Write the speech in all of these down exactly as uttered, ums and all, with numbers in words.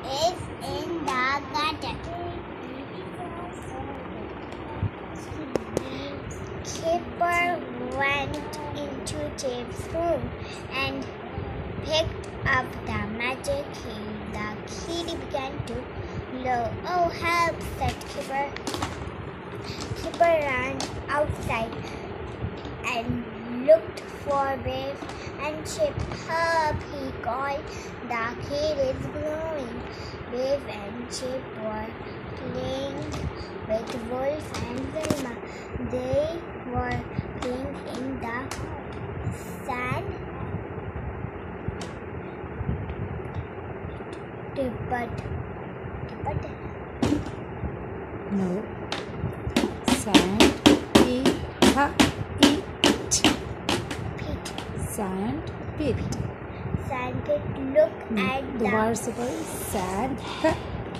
is in the garden. Keeper went into Chip's room and picked up the magic key. The kitty began to blow. "Oh, help!" said Keeper. Keeper ran outside and looked for Wave and Chip. "Help!" he called. "The kid is blowing." Wave and Chip were playing with Wolf and Wilma. They were playing in the sand tippet. Tippet? No. Sand. E. Ha. Eat. Pit. Sand pit. Sandpit. Look at the दोबारा से पढ़ो. Sand pit.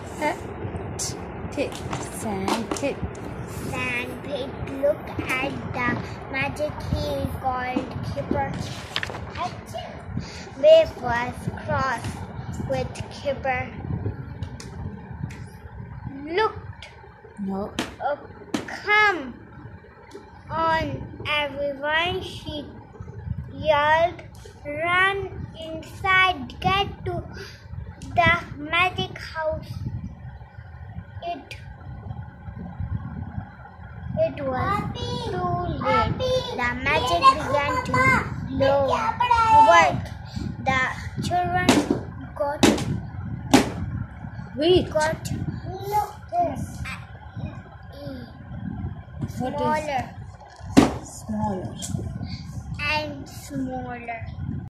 Pit. Sand pit. Sandpit. Look at the magic key, called Keeper. Wave was cross with Keeper. Looked. No. Oh, come on, everyone, she yelled. Run inside, get to the magic house. It It was too late. The magic began to blow. What? The children got Wait. got What smaller is smaller? and smaller.